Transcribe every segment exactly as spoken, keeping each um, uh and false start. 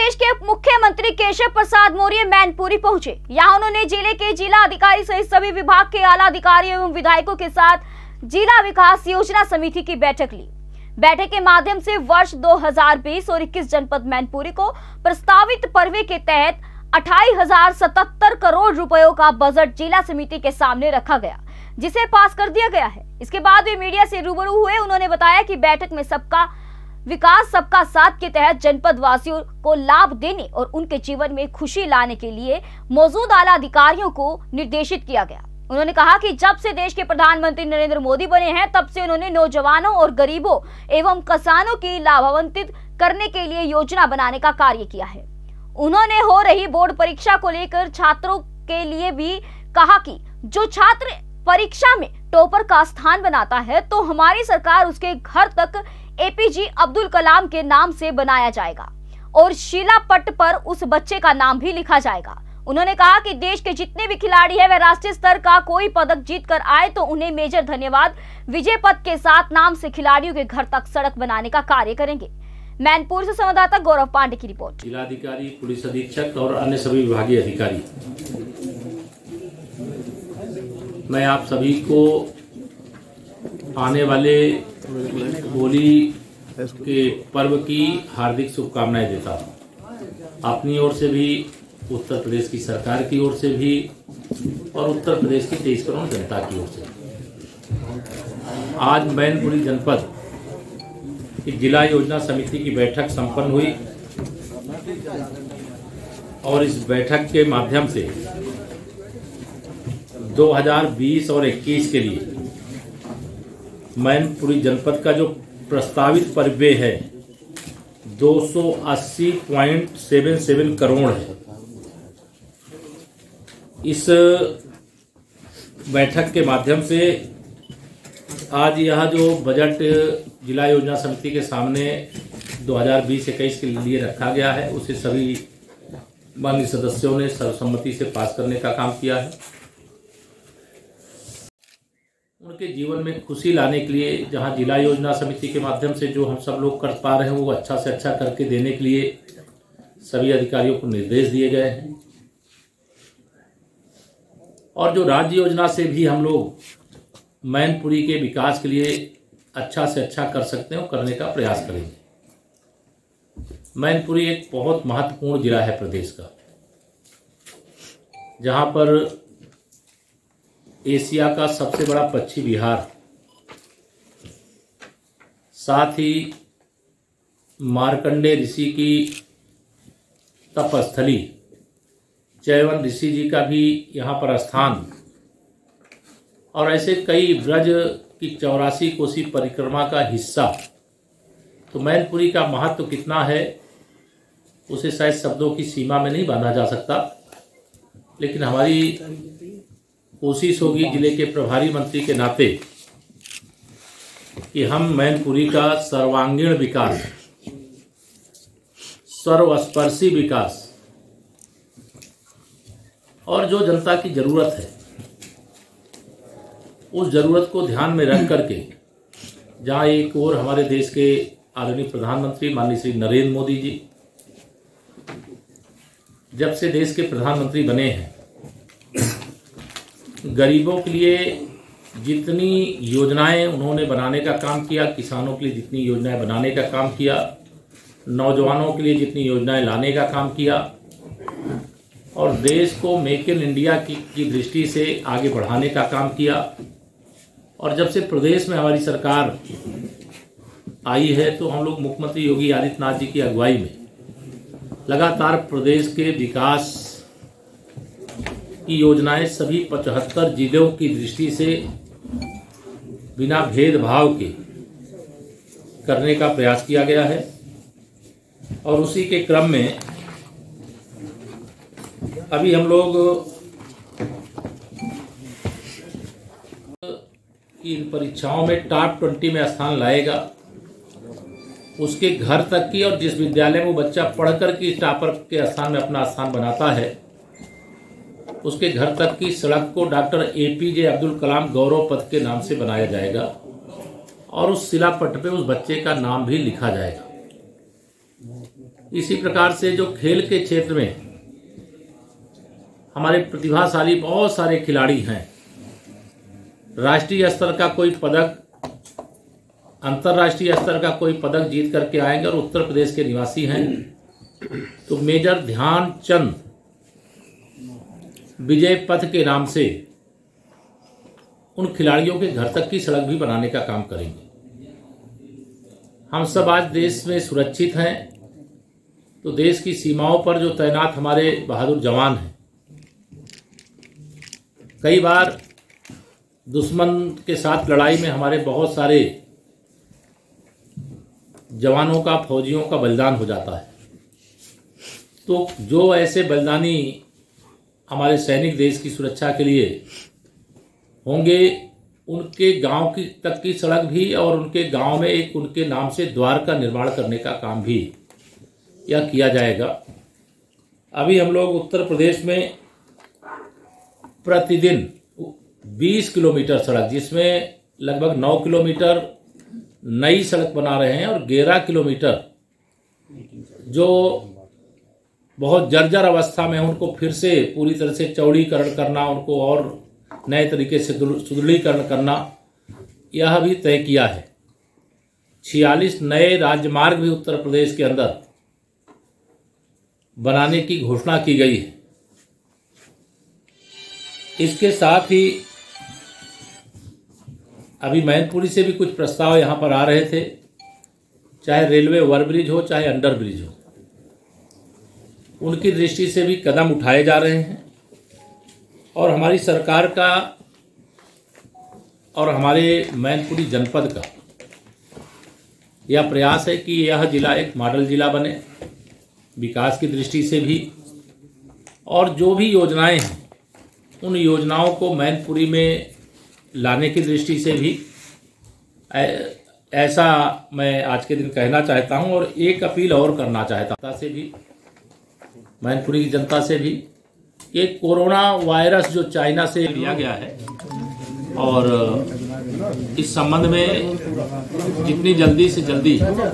प्रदेश के उप मुख्यमंत्री केशव प्रसाद मौर्य मैनपुरी पहुंचे। यहां उन्होंने जिले के जिला अधिकारी सहित सभी विभाग के आला अधिकारियों एवं विधायकों के साथ जिला विकास योजना समिति की बैठक ली। बैठक के माध्यम से वर्ष दो हज़ार बीस और इक्कीस जनपद मैनपुरी को प्रस्तावित पर्वे के तहत अट्ठाईस हजार सतहत्तर करोड़ रुपयों का बजट जिला समिति के सामने रखा गया, जिसे पास कर दिया गया है। इसके बाद वे मीडिया से रूबरू हुए। उन्होंने बताया कि बैठक में सबका विकास सबका साथ के तहत जनपद वासियों को लाभ देने और उनके जीवन में खुशी लाने के लिए मौजूद आला अधिकारियों को निर्देशित किया गया। उन्होंने कहा कि जब से देश के प्रधानमंत्री नरेंद्र मोदी बने हैं, तब से उन्होंने नौजवानों और गरीबों एवं किसानों की लाभान्वित करने के लिए योजना बनाने का कार्य किया है। उन्होंने हो रही बोर्ड परीक्षा को लेकर छात्रों के लिए भी कहा कि जो छात्र परीक्षा में टॉपर का स्थान बनाता है, तो हमारी सरकार उसके घर तक एपीजे अब्दुल कलाम के नाम से बनाया जाएगा और शिलापट पर उस बच्चे का नाम भी लिखा जाएगा। उन्होंने कहा कि देश के जितने भी खिलाड़ी हैं, वे राष्ट्रीय स्तर का कोई पदक जीत कर आए तो उन्हें मेजर धन्यवाद विजय पद के साथ नाम से खिलाड़ियों के घर तक सड़क बनाने का कार्य करेंगे। मैनपुर से संवाददाता गौरव पांडे की रिपोर्ट। जिलाधिकारी, पुलिस अधीक्षक और अन्य सभी विभागीय अधिकारी, मैं आप सभी को आने वाले होली के पर्व की हार्दिक शुभकामनाएं देता हूं। अपनी ओर से भी, उत्तर प्रदेश की सरकार की ओर से भी और उत्तर प्रदेश की तेईस करोड़ जनता की ओर से। आज मैनपुरी जनपद की जिला योजना समिति की बैठक संपन्न हुई और इस बैठक के माध्यम से दो हज़ार बीस और इक्कीस के लिए मैनपुरी जनपद का जो प्रस्तावित पर्वे है दो सौ अस्सी पॉइंट सात सात करोड़ है। इस बैठक के माध्यम से आज यह जो बजट जिला योजना समिति के सामने दो हज़ार बीस इक्कीस के लिए रखा गया है, उसे सभी माननीय सदस्यों ने सर्वसम्मति से पास करने का काम किया है। उनके जीवन में खुशी लाने के लिए जहां जिला योजना समिति के माध्यम से जो हम सब लोग कर पा रहे हैं, वो अच्छा से अच्छा करके देने के लिए सभी अधिकारियों को निर्देश दिए गए हैं। और जो राज्य योजना से भी हम लोग मैनपुरी के विकास के लिए अच्छा से अच्छा कर सकते हैं, करने का प्रयास करेंगे। मैनपुरी एक बहुत महत्वपूर्ण जिला है प्रदेश का, जहां पर एशिया का सबसे बड़ा पक्षी विहार, साथ ही मार्कंडे ऋषि की तपस्थली चैवन ऋषि जी का भी यहाँ पर स्थान, और ऐसे कई ब्रज की चौरासी कोसी परिक्रमा का हिस्सा। तो मैनपुरी का महत्व कितना है उसे शायद शब्दों की सीमा में नहीं बांधा जा सकता, लेकिन हमारी कोशिश होगी जिले के प्रभारी मंत्री के नाते कि हम मैनपुरी का सर्वांगीण विकास, सर्वस्पर्शी विकास और जो जनता की जरूरत है उस जरूरत को ध्यान में रख करके, जहाँ एक और हमारे देश के आदरणीय प्रधानमंत्री माननीय श्री नरेंद्र मोदी जी जब से देश के प्रधानमंत्री बने हैं, गरीबों के लिए जितनी योजनाएं उन्होंने बनाने का काम किया, किसानों के लिए जितनी योजनाएं बनाने का काम किया, नौजवानों के लिए जितनी योजनाएं लाने का काम किया और देश को मेक इन इंडिया की, की दृष्टि से आगे बढ़ाने का काम किया। और जब से प्रदेश में हमारी सरकार आई है, तो हम लोग मुख्यमंत्री योगी आदित्यनाथ जी की अगुवाई में लगातार प्रदेश के विकास की योजनाएं सभी पचहत्तर जिलों की दृष्टि से बिना भेदभाव के करने का प्रयास किया गया है। और उसी के क्रम में अभी हम लोग इन परीक्षाओं में टॉप ट्वेंटी में स्थान लाएगा, उसके घर तक की, और जिस विद्यालय में वो बच्चा पढ़कर के टॉपर के स्थान में अपना स्थान बनाता है, उसके घर तक की सड़क को डॉक्टर एपीजे अब्दुल कलाम गौरव पथ के नाम से बनाया जाएगा और उस शिलापट पे उस बच्चे का नाम भी लिखा जाएगा। इसी प्रकार से जो खेल के क्षेत्र में हमारे प्रतिभाशाली बहुत सारे खिलाड़ी हैं, राष्ट्रीय स्तर का कोई पदक, अंतर्राष्ट्रीय स्तर का कोई पदक जीत करके आएंगे और उत्तर प्रदेश के निवासी हैं, तो मेजर ध्यानचंद विजय पथ के नाम से उन खिलाड़ियों के घर तक की सड़क भी बनाने का काम करेंगे। हम सब आज देश में सुरक्षित हैं, तो देश की सीमाओं पर जो तैनात हमारे बहादुर जवान हैं, कई बार दुश्मन के साथ लड़ाई में हमारे बहुत सारे जवानों का, फौजियों का बलिदान हो जाता है। तो जो ऐसे बलिदानी हमारे सैनिक देश की सुरक्षा के लिए होंगे, उनके गांव की तक की सड़क भी और उनके गांव में एक उनके नाम से द्वार का निर्माण करने का काम भी यह किया जाएगा। अभी हम लोग उत्तर प्रदेश में प्रतिदिन बीस किलोमीटर सड़क, जिसमें लगभग नौ किलोमीटर नई सड़क बना रहे हैं और ग्यारह किलोमीटर जो बहुत जर्जर अवस्था में उनको फिर से पूरी तरह से चौड़ीकरण करना, उनको और नए तरीके से सुदृढ़ीकरण करना, यह भी तय किया है। छियालीस नए राजमार्ग भी उत्तर प्रदेश के अंदर बनाने की घोषणा की गई है। इसके साथ ही अभी मैनपुरी से भी कुछ प्रस्ताव यहाँ पर आ रहे थे, चाहे रेलवे ओवरब्रिज हो चाहे अंडर ब्रिज हो, उनकी दृष्टि से भी कदम उठाए जा रहे हैं। और हमारी सरकार का और हमारे मैनपुरी जनपद का यह प्रयास है कि यह जिला एक मॉडल जिला बने, विकास की दृष्टि से भी, और जो भी योजनाएं हैं उन योजनाओं को मैनपुरी में लाने की दृष्टि से भी, ऐसा मैं आज के दिन कहना चाहता हूं। और एक अपील और करना चाहता से भी, मैनपुरी की जनता से भी, कि कोरोना वायरस जो चाइना से लिया गया है, और इस संबंध में जितनी जल्दी से जल्दी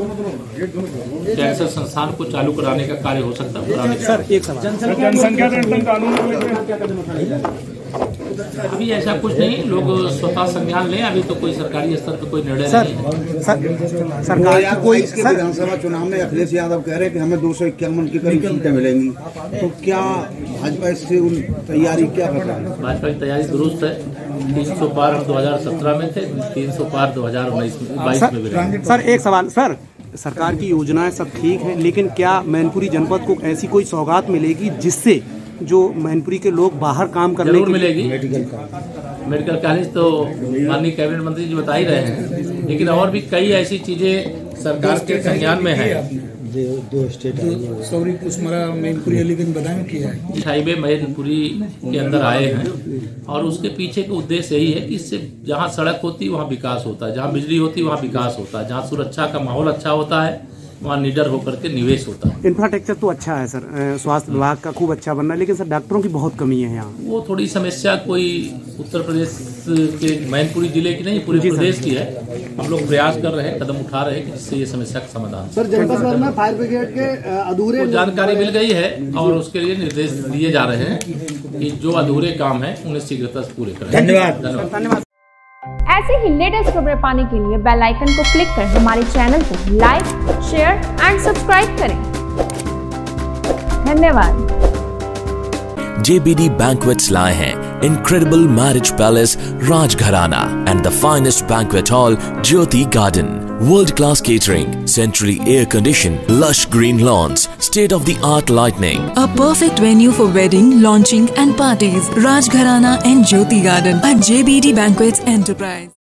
कैंसर संस्थान को चालू कराने का कार्य हो सकता है। सर एक सवाल, जनसंख्या नियंत्रण कानून अभी ऐसा कुछ नहीं, लोग स्वतः संज्ञान लें, अभी तो कोई सरकारी स्तर पर कोई निर्णय नहीं है। सर, सरकार की कोई विधानसभा चुनाव में अखिलेश यादव कह रहे हैं कि हमें दो सौ इक्यावन की करीब सीटें मिलेंगी, तो क्या भाजपा इससे उन तैयारी क्या कर रहा है? भाजपा की तैयारी दुरुस्त है। तीन सौ पार दो हजार सत्रह में थे, तीन सौ पार दो हजार उन्नीस बाईस में मिलेंगे। सर एक सवाल, सर सरकार की योजनाएं सब ठीक है, लेकिन क्या मैनपुरी जनपद को ऐसी कोई सौगात मिलेगी जिससे जो मैनपुरी के लोग बाहर काम करने जरूर मिलेगी? मेडिकल कॉलेज तो माननीय कैबिनेट मंत्री जी बता ही रहे हैं, लेकिन और भी कई ऐसी चीजें सरकार के संज्ञान में है। दो स्टेट सौरी कुशमरा मैनपुरी अलीगंज बदायूं की है, हाईवे मैनपुरी के अंदर आए हैं, और उसके पीछे का उद्देश्य यही है कि इससे जहाँ सड़क होती है वहाँ विकास होता है, जहाँ बिजली होती है वहाँ विकास होता है, जहाँ सुरक्षा का माहौल अच्छा होता है वहाँ निडर होकर के निवेश होता है। इंफ्रास्ट्रक्चर तो अच्छा है सर, स्वास्थ्य विभाग का खूब अच्छा बनना है, लेकिन सर डॉक्टरों की बहुत कमी है यहाँ। वो थोड़ी समस्या कोई उत्तर प्रदेश के मैनपुरी जिले की नहीं, पूरे प्रदेश की है। हम लोग प्रयास कर रहे हैं, कदम उठा रहे हैं कि जिससे ये समस्या का समाधान। सर जनपद भर में फायर ब्रिगेड के अधूरे जानकारी मिल गई है और उसके लिए निर्देश दिए जा रहे हैं कि जो अधूरे काम है उन्हें शीघ्रता से पूरे करें। धन्यवाद धन्यवाद। ऐसे ही लेटेस्ट खबरें पाने के लिए बेल आइकन को क्लिक कर हमारे चैनल को लाइक, शेयर एंड सब्सक्राइब करें। धन्यवाद। J B D Banquets लाए हैं incredible marriage palace Rajgharana and the finest banquet hall Jyoti Garden. World-class catering, centrally air-conditioned, lush green lawns, state-of-the-art lighting. A perfect venue for wedding, launching and parties. Rajgharana and Jyoti Garden at J B D Banquets Enterprise.